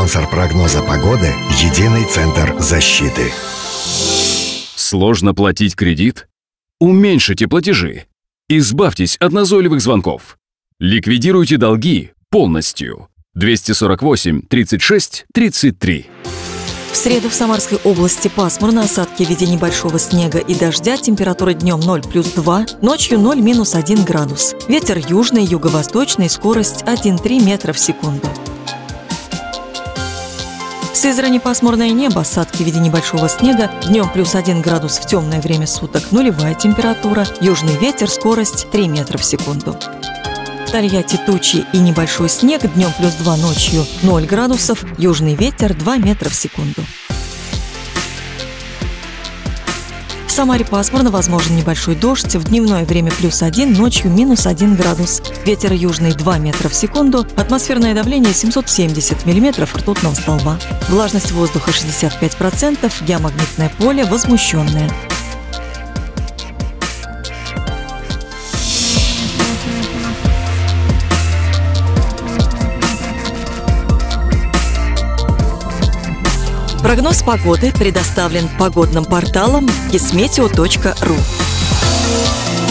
Спонсор прогноза погоды – Единый центр защиты. Сложно платить кредит? Уменьшите платежи. Избавьтесь от назойливых звонков. Ликвидируйте долги полностью. 248 36 33. В среду в Самарской области пасмурно, осадки в виде небольшого снега и дождя, температура днем 0+2, ночью 0-1 градус. Ветер южный, юго-восточный, скорость 1,3 метра в секунду. В Сызрани пасмурное небо, осадки в виде небольшого снега, днем +1 градус в темное время суток, нулевая температура, южный ветер, скорость 3 метра в секунду. В Тольятти тучи и небольшой снег, днем +2, ночью 0 градусов, южный ветер 2 метра в секунду. В Самаре пасмурно, возможен небольшой дождь, в дневное время +1, ночью -1 градус, ветер южный 2 метра в секунду, атмосферное давление 770 миллиметров ртутного столба, влажность воздуха 65%, геомагнитное поле возмущенное. Прогноз погоды предоставлен погодным порталом kismeteo.ru.